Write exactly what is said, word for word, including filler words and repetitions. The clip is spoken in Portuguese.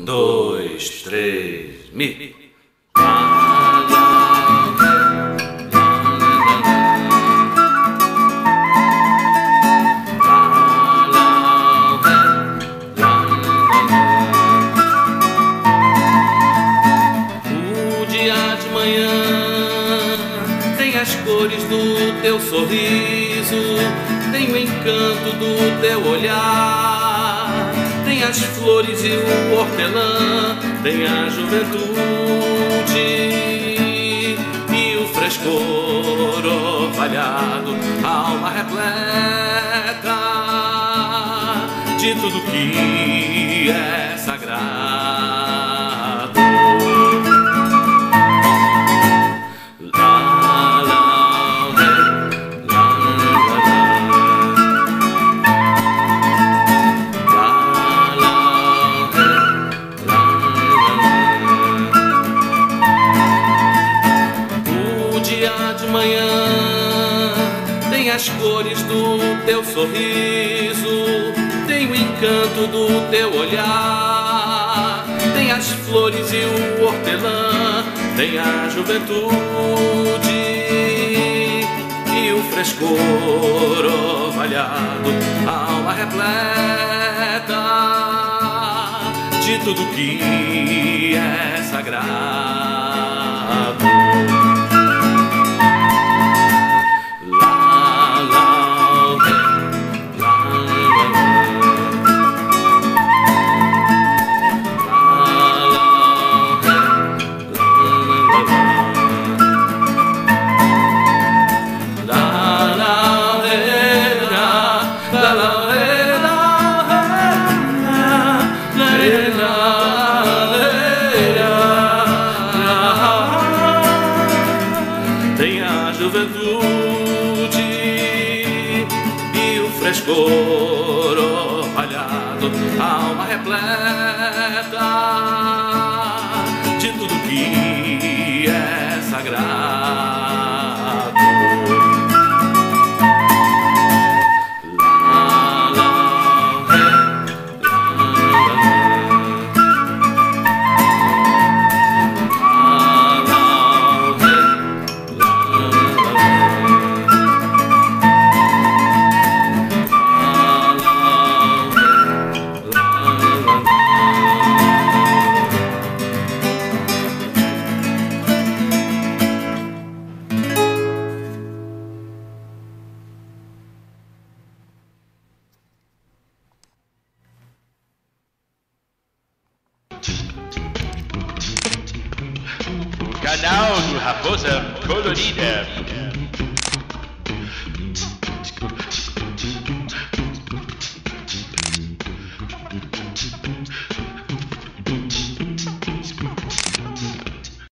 Um, dois, três, mi. O dia de manhã tem as cores do teu sorriso, tem o encanto do teu olhar, tem as flores e o hortelã, tem a juventude e o frescor orvalhado, alma repleta de tudo que é sagrado. De manhã tem as cores do teu sorriso, tem o encanto do teu olhar, tem as flores e o hortelã, tem a juventude e o frescor orvalhado, alma repleta de tudo que é sagrado. Tem a juventude e o frescor orvalhado, alma repleta de tudo que é sagrado. Canal do Raposa Colorida.